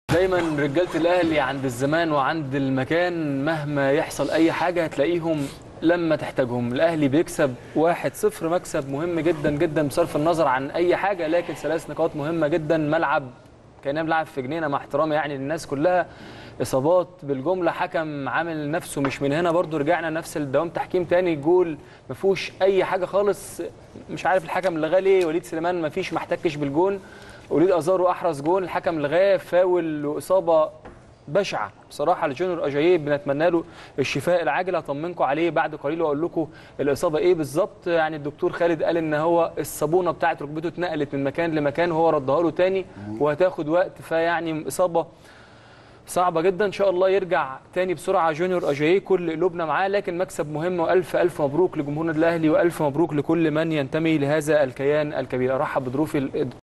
دايما رجاله الاهلي عند الزمان وعند المكان، مهما يحصل اي حاجه هتلاقيهم لما تحتاجهم. الاهلي بيكسب 1-0، مكسب مهم جدا جدا بصرف النظر عن اي حاجه، لكن 3 نقاط مهمه جدا. ملعب كاننا بنلعب في جنينه، مع احترامي يعني للناس كلها. اصابات بالجمله، حكم عامل نفسه مش من هنا، برضو رجعنا نفس الدوام، تحكيم تاني، جول ما فيهوش اي حاجه خالص. مش عارف الحكم اللي غالي وليد سليمان ما فيش، ما احتكش بالجون. وليد ازارو احرز جون، الحكم لغاه فاول واصابه بشعه بصراحه لجونيور اجاييه. بنتمنى له الشفاء العاجل. هطمنكم عليه بعد قليل واقول لكم الاصابه ايه بالظبط. يعني الدكتور خالد قال ان هو الصابونه بتاعه ركبته اتنقلت من مكان لمكان، وهو ردها له تاني وهتاخد وقت، فيعني اصابه صعبه جدا. ان شاء الله يرجع تاني بسرعه جونيور اجاييه، كل قلوبنا معاه. لكن مكسب مهم، والف الف مبروك لجمهورنا الاهلي، والف مبروك لكل من ينتمي لهذا الكيان الكبير. ارحب بضيوفي